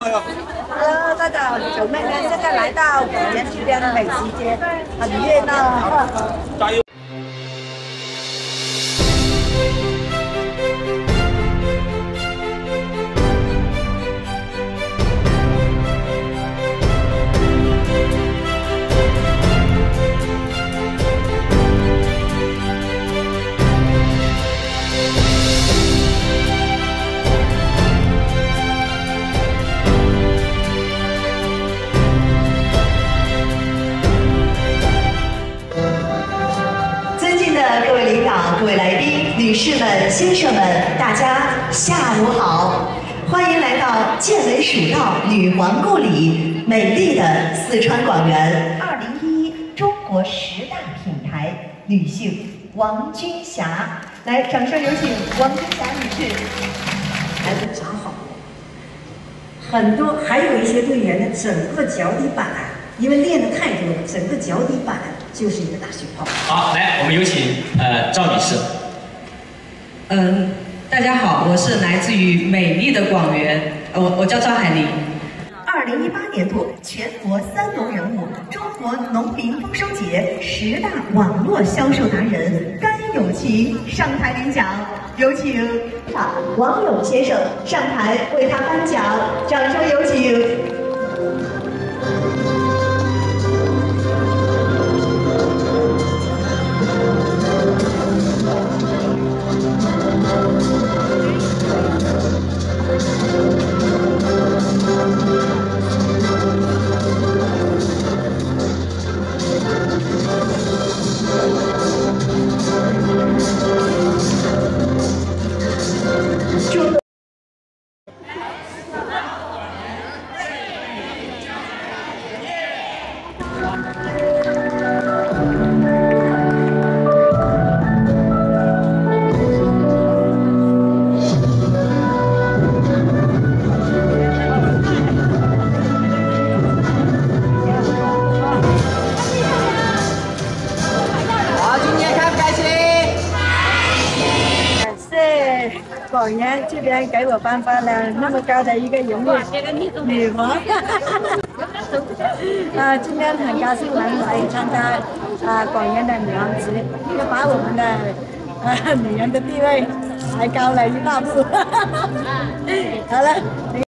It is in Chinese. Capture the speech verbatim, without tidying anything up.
Hello，大家好，我是九妹妹，现在来到果园这边的美食街，很热闹。加油！ 各位领导、各位来宾、女士们、先生们，大家下午好！欢迎来到建文蜀道女皇故里，美丽的四川广元。二零一一中国十大品牌女性王军霞，来，掌声有请王军霞女士。 孩子长好，很多还有一些队员的整个脚底板，因为练的太多了，整个脚底板就是一个大水泡。 好，来，我们有请呃赵女士。 嗯，大家好，我是来自于美丽的广元，我我叫赵海玲。 二零一八年度全国三农人物、中国农民丰收节十大网络销售达人甘永琴上台领奖，有请王勇先生上台为他颁奖，掌声有请。 广元这边给我颁发了那么高的一个荣誉，女皇。啊，今天很高兴能来参加啊广元的女皇节，又把我们的啊女人的地位抬高了一大步。好了。